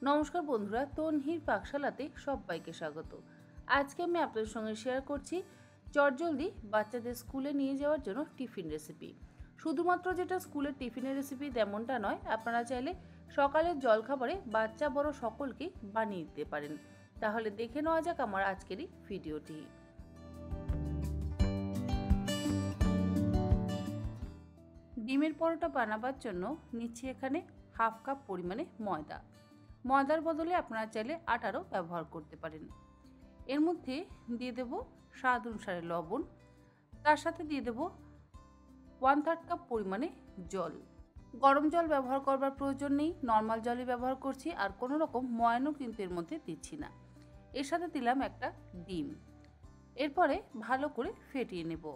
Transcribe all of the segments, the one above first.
নমস্কার বন্ধুরা, তনহির পাকশালাতে সবাইকে স্বাগত। আজকে আমি আপনাদের সঙ্গে শেয়ার করছি চটজলদি বাচ্চাদের স্কুলে নিয়ে যাওয়ার জন্য টিফিন রেসিপি। শুধুমাত্র যেটা স্কুলের টিফিনের রেসিপি তেমনটা নয়, আপনারা চাইলে সকালের জলখাবারে বাচ্চা বড় সকলকেই বানিয়ে দিতে পারেন। তাহলে দেখে নেওয়া যাক আমার আজকের এই ভিডিওটি। ডিমের পরোটা বানাবার জন্য নিচ্ছি এখানে হাফ কাপ পরিমাণে ময়দা। ময়দার বদলে আপনারা চাইলে আটারও ব্যবহার করতে পারেন। এর মধ্যে দিয়ে দেব স্বাদ অনুসারে লবণ, তার সাথে দিয়ে দেব 1/3 কাপ পরিমাণে জল। গরম জল ব্যবহার করবার প্রয়োজন নেই, নর্মাল জলই ব্যবহার করছি, আর কোনো রকম ময়ানও কিন্তু এর মধ্যে দিচ্ছি না। এর সাথে দিলাম একটা ডিম। এরপরে ভালো করে ফেটিয়ে নেব।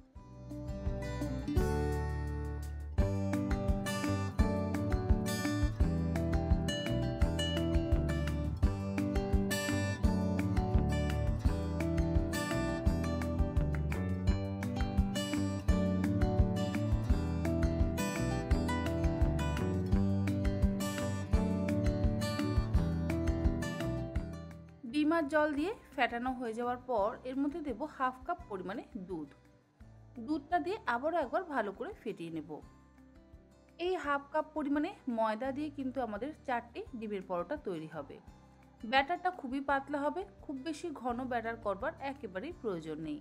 ডিম আর জল দিয়ে ফেটানো হয়ে যাওয়ার পর এর মধ্যে দেব হাফ কাপ পরিমাণে দুধ। দুধটা দিয়ে আবারও একবার ভালো করে ফেটিয়ে নেব। এই হাফ কাপ পরিমাণে ময়দা দিয়ে কিন্তু আমাদের 4টি ডিমের পরোটা তৈরি হবে। ব্যাটারটা খুবই পাতলা হবে, খুব বেশি ঘন ব্যাটার করবার একেবারেই প্রয়োজন নেই।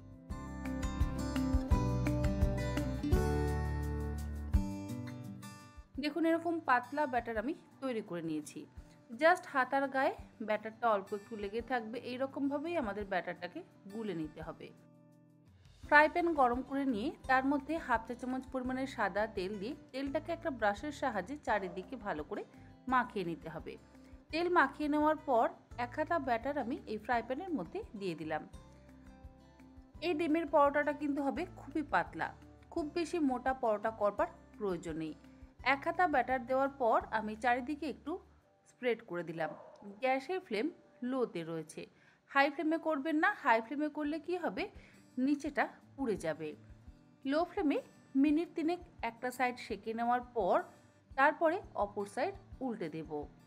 দেখুন, এরকম পাতলা ব্যাটার আমি তৈরি করে নিয়েছি। জাস্ট হাতার গায়ে ব্যাটারটা অল্প একটু লেগে থাকবে, এইরকমভাবেই আমাদের ব্যাটারটাকে গুলে নিতে হবে। ফ্রাই প্যান গরম করে নিয়ে তার মধ্যে হাফ চা চামচ পরিমাণে সাদা তেল দিয়ে তেলটাকে একটা ব্রাশের সাহায্যে চারিদিকে ভালো করে মাখিয়ে নিতে হবে। তেল মাখিয়ে নেওয়ার পর এক হাতা ব্যাটার আমি এই ফ্রাই প্যানের মধ্যে দিয়ে দিলাম। এই ডিমের পরোটাটা কিন্তু হবে খুবই পাতলা, খুব বেশি মোটা পরোটা করবার প্রয়োজন নেই। এক হাতা ব্যাটার দেওয়ার পর আমি চারিদিকে একটু স্প্রেড করে দিলাম। গ্যাসের ফ্লেম লোতে রয়েছে, হাই ফ্লেমে করবেন না। হাই ফ্লেমে করলে কি হবে, নিচেটা পুড়ে যাবে। লো ফ্লেমে মিনিট 3 একটা সাইড সেঁকে নেওয়ার পর তারপরে অপর সাইড উল্টে দেব।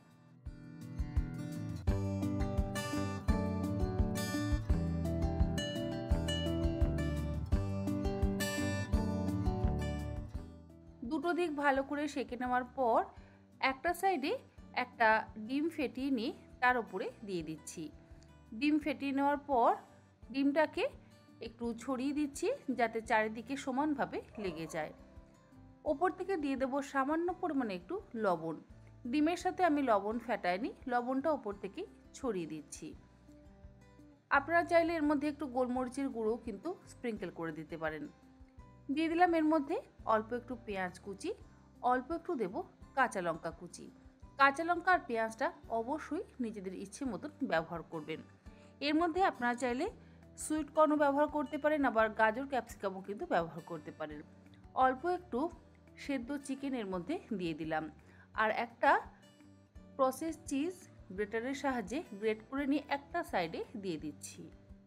দুটো দিক ভালো করে সেঁকে নেওয়ার পর একটা সাইডে একটা ডিম ফেটিয়ে নিয়ে তার উপরে দিয়ে দিচ্ছি। ডিম ফেটিয়ে নেওয়ার পর ডিমটাকে একটু ছড়িয়ে দিচ্ছি যাতে চারিদিকে সমানভাবে লেগে যায়। ওপর থেকে দিয়ে দেবো সামান্য পরিমাণে একটু লবণ। ডিমের সাথে আমি লবণ ফেটাইনি, লবণটা ওপর থেকে ছড়িয়ে দিচ্ছি। আপনারা চাইলে এর মধ্যে একটু গোলমরিচের গুঁড়ো কিন্তু স্প্রিঙ্কেল করে দিতে পারেন। দিয়ে দিলাম এর মধ্যে অল্প একটু পেঁয়াজ কুচি, অল্প একটু দেব কাঁচা লঙ্কা কুচি। কাঁচা লঙ্কা আর পেঁয়াজটা অবশ্যই নিজেদের ইচ্ছে মতন ব্যবহার করবেন। এর মধ্যে আপনারা চাইলে সুইট কর্নও ব্যবহার করতে পারেন, আবার গাজর ক্যাপসিকামও কিন্তু ব্যবহার করতে পারেন। অল্প একটু সেদ্ধ চিকেন এর মধ্যে দিয়ে দিলাম, আর একটা প্রসেস চিজ গ্রেটারের সাহায্যে গ্রেট করে নিয়ে একটা সাইডে দিয়ে দিচ্ছি।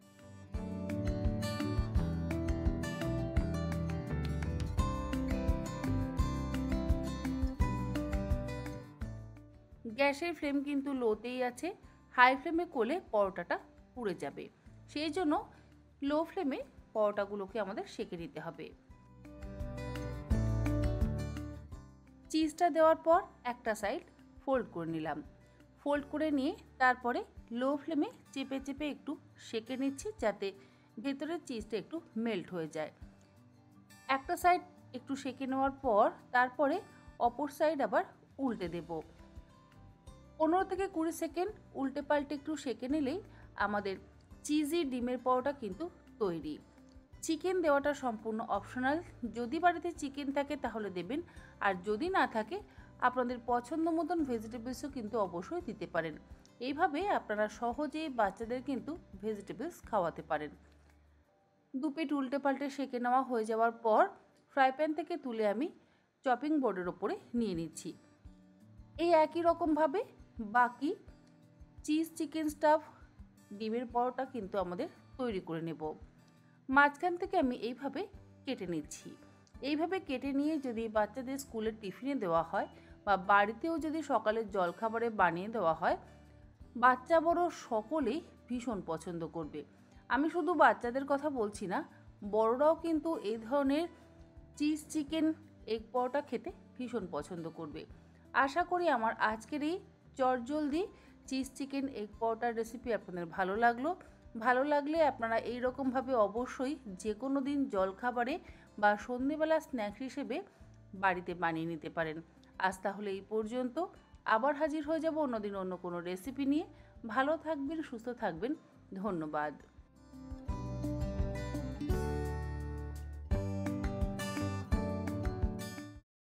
গ্যাসের ফ্লেম কিন্তু লোতেই আছে, হাই ফ্লেমে করলে পরোটাটা পুড়ে যাবে। সেই জন্য লো ফ্লেমে পরোটাগুলোকে আমাদের সেঁকে নিতে হবে। চিজটা দেওয়ার পর একটা সাইড ফোল্ড করে নিলাম। ফোল্ড করে নিয়ে তারপরে লো ফ্লেমে চেপে চেপে একটু সেঁকে নিচ্ছি যাতে ভেতরের চিজটা একটু মেল্ট হয়ে যায়। একটা সাইড একটু সেঁকে নেওয়ার পর তারপরে অপর সাইড আবার উল্টে দেব। 15 থেকে 20 সেকেন্ড উল্টে পাল্টে একটু সেঁকে নিলেই আমাদের চিজি ডিমের পরোটা কিন্তু তৈরি। চিকেন দেওয়াটা সম্পূর্ণ অপশনাল, যদি বাড়িতে চিকেন থাকে তাহলে দেবেন, আর যদি না থাকে আপনাদের পছন্দ মতন ভেজিটেবলসও কিন্তু অবশ্যই দিতে পারেন। এইভাবে আপনারা সহজেই বাচ্চাদের কিন্তু ভেজিটেবলস খাওয়াতে পারেন। দুপিট উল্টে পাল্টে সেঁকে নেওয়া হয়ে যাওয়ার পর ফ্রাই প্যান থেকে তুলে আমি চপিং বোর্ডের ওপরে নিয়ে নিচ্ছি। এই একই রকমভাবে বাকি চিজ চিকেন স্টাফ ডিমের পরোটা কিন্তু আমাদের তৈরি করে নেব। মাঝখান থেকে আমি এইভাবে কেটে নিচ্ছি। এইভাবে কেটে নিয়ে যদি বাচ্চাদের স্কুলের টিফিনে দেওয়া হয় বা বাড়িতেও যদি সকালের জলখাবারে বানিয়ে দেওয়া হয়, বাচ্চা বড় সকলেই ভীষণ পছন্দ করবে। আমি শুধু বাচ্চাদের কথা বলছি না, বড়রাও কিন্তু এই ধরনের চিজ চিকেন এগ পরোটা খেতে ভীষণ পছন্দ করবে। আশা করি আমার আজকের এই চটজলদি চিজ চিকেন এগ পরোটার রেসিপি আপনাদের ভালো লাগলো। ভালো লাগলে আপনারা এই রকমভাবে অবশ্যই যে কোনো দিন জলখাবারে বা সন্ধেবেলা স্ন্যাক্স হিসেবে বাড়িতে বানিয়ে নিতে পারেন। আজ তাহলে এই পর্যন্ত। আবার হাজির হয়ে যাব অন্যদিন অন্য কোনো রেসিপি নিয়ে। ভালো থাকবেন, সুস্থ থাকবেন। ধন্যবাদ।